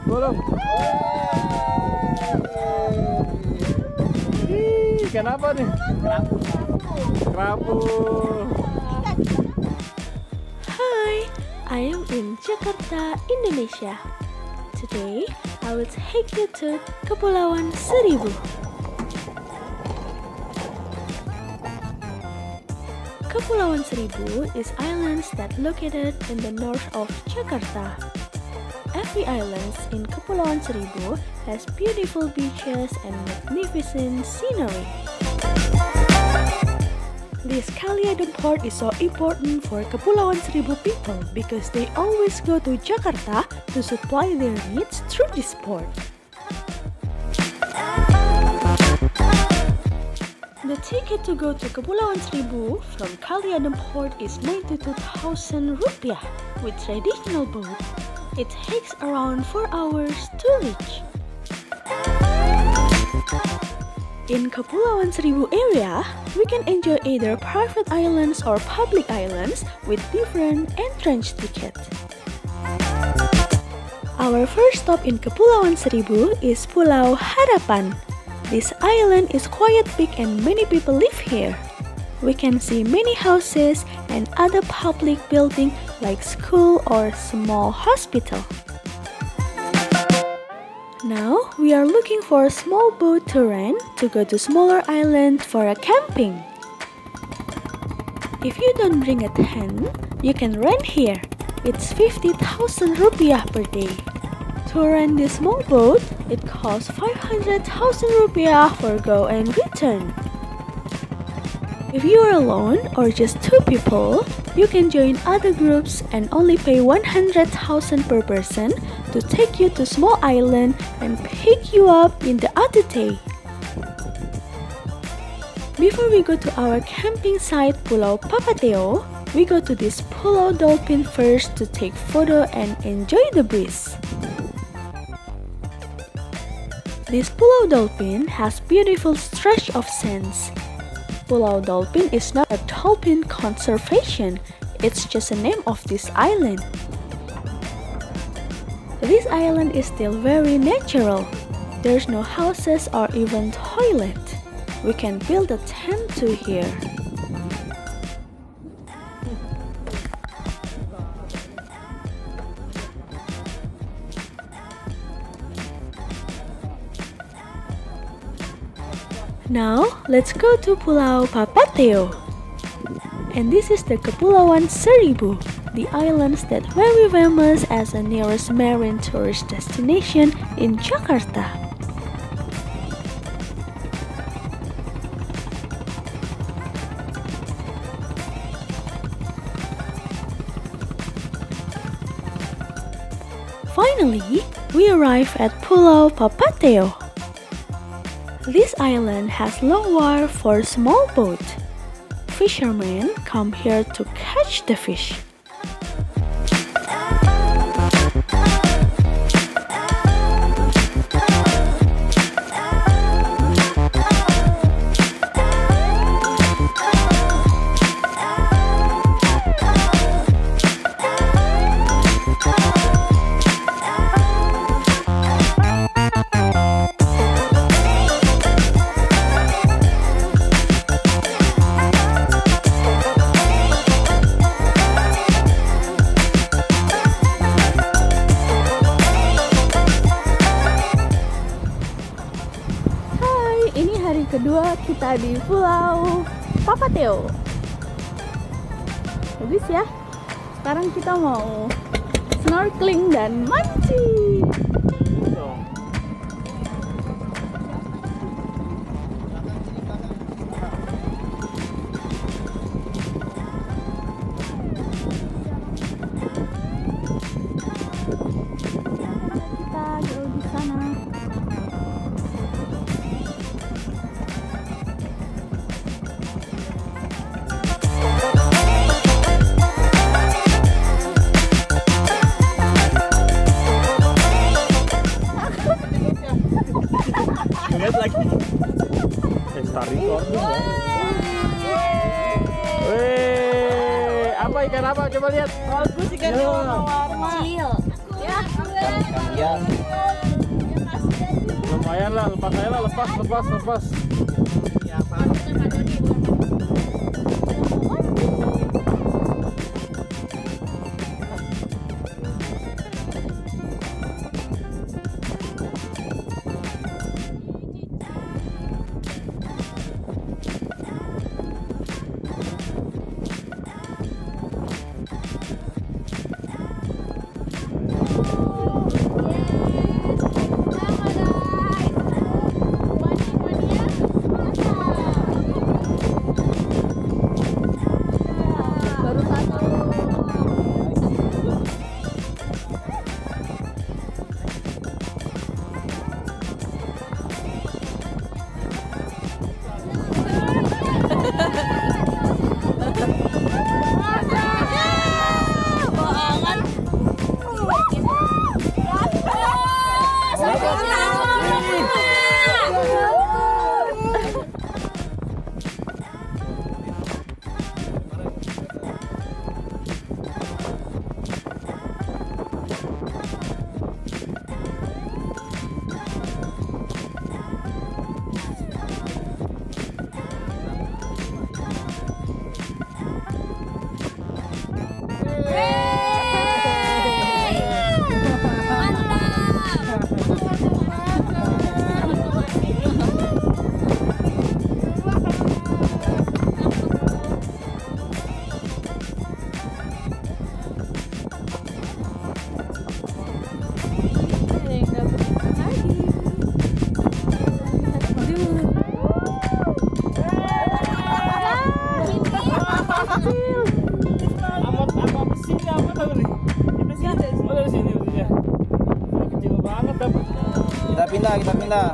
Belum. Ikan apa nih? Kerapu. Kerapu. Hi, I am in Jakarta, Indonesia. Today, I will take you to Kepulauan Seribu. Kepulauan Seribu is islands that located in the north of Jakarta. Every island in Kepulauan Seribu has beautiful beaches and magnificent scenery. This Kaliadon port is so important for Kepulauan Seribu people because they always go to Jakarta to supply their needs through this port. The ticket to go to Kepulauan Seribu from Kaliadon port is 92,000 rupiah with traditional boat. It takes around 4 hours to reach. In Kepulauan Seribu area, we can enjoy either private islands or public islands with different entrance tickets. Our first stop in Kepulauan Seribu is Pulau Harapan. This island is quite big and many people live here. We can see many houses and other public buildings like school or small hospital. Now, we are looking for a small boat to rent to go to smaller island for a camping. If you don't bring a tent, you can rent here. It's 50,000 rupiah per day. To rent this small boat, it costs 500,000 rupiah for go and return. If you are alone or just 2 people, you can join other groups and only pay 100,000 per person to take you to small island and pick you up in the other day. Before we go to our camping site Pulau Papateo, we go to this Pulau Dolphin first to take photo and enjoy the breeze. This Pulau Dolphin has beautiful stretch of sands. Pulau Dolphin is not a dolphin conservation, it's just a name of this island. This island is still very natural. There's no houses or even toilet. We can build a tent too here. Now, let's go to Pulau Papateo. And this is the Kepulauan Seribu, the islands that very famous as the nearest marine tourist destination in Jakarta. Finally, we arrive at Pulau Papateo. This island has long wharf for small boat. Fishermen come here to catch the fish. Kedua kita di Pulau Papateo. Bagus ya. Sekarang kita mau snorkeling dan mancing. Kita jauh di sana. Lihat lagi. Tarik kordu. Weh, apa ikan apa? Coba lihat. Bagus ikan warna-warna. Cil. Ya, ikan hias. Lumayan lah, lepas aja lah, lepas. Ya, Pak. Kita pindah.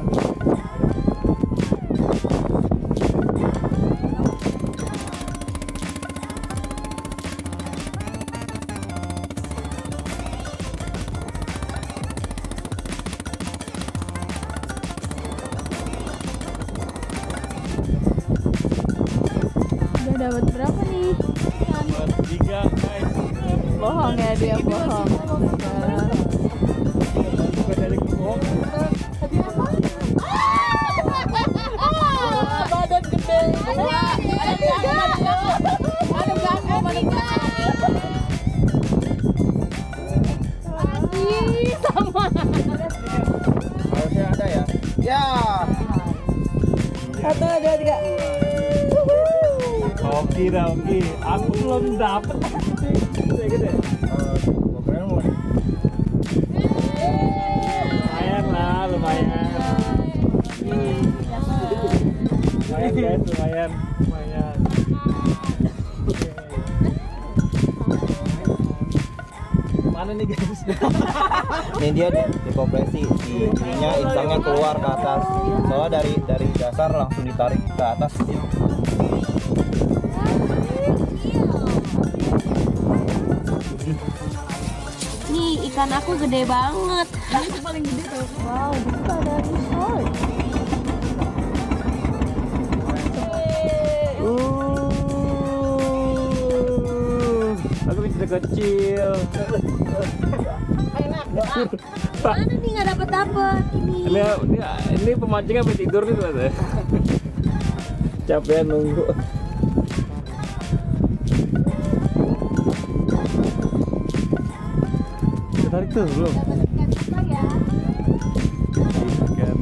Udah dapat berapa nih? Dapat 3 guys. Bohong ya, dia bohong. Bukan dari bohong. Badan gede. Sama. Harusnya ada ya. Ya. 1, 2, 3. Oke. Aku belum dapet. Gede. Lumayan lah, lumayan guys, lumayan. Mana nih guys? Ini dia dikompresi, ininya insangnya keluar ke atas. Soalnya dari dasar langsung ditarik ke atas. Nih ikan aku gede banget. Itu paling gede tuh. Wow, di situ ada resort. Aku bisa kecil. Mana nih nggak dapet ini. Ini pemancing sampai tidur nih tuh. Capek nunggu. Tarik tuh belum? Ikan.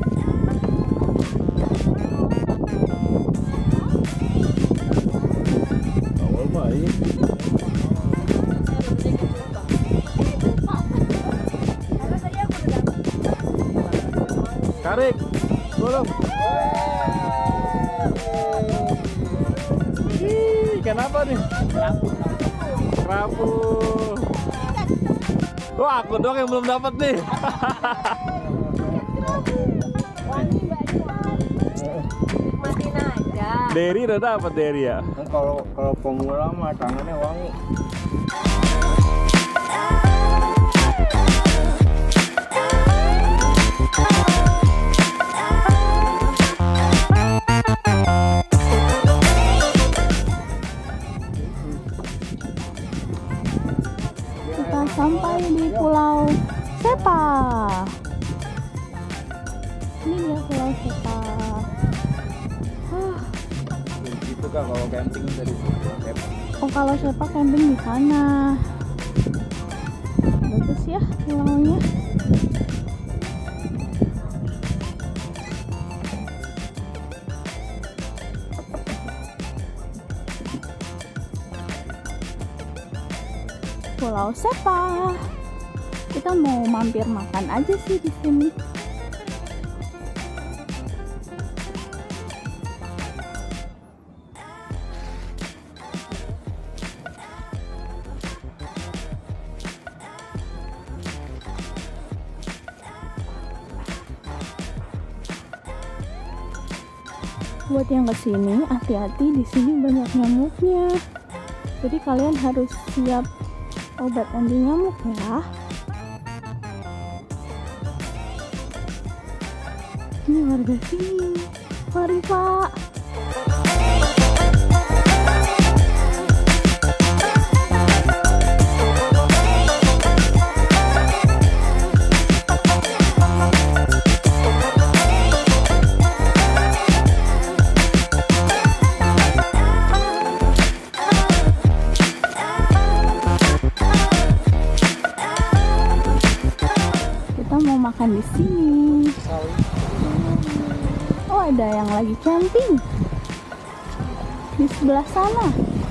Awal main. Tarik. Belum. Ikan apa nih? Kerapu. Wah, aku doang yang belum dapat nih. Nikmatin aja. Derry udah dapat Derry ya. Kalau pemula mah tangannya wangi. Kita sampai di Pulau juga kalau camping dari sini. Oh, kalau Sepa camping di sana. Bagus ya pulaunya. Pulau Sepa. Kita mau mampir makan aja sih di sini. Buat yang kesini, hati-hati, di sini banyak nyamuknya. Jadi kalian harus siap obat anti nyamuk ya. Ini warga sini. Mari Pak. Kita mau makan di sini. Oh, ada yang lagi camping di sebelah sana.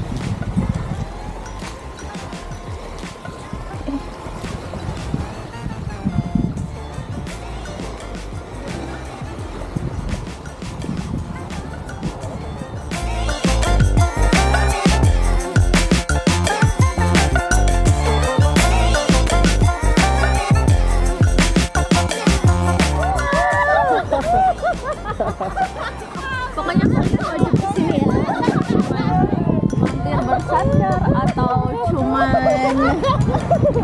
Pokoknya kalian wajib kesini ya. Mampir bersandar atau cuman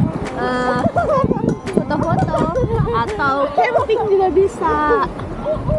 foto-foto atau camping juga bisa.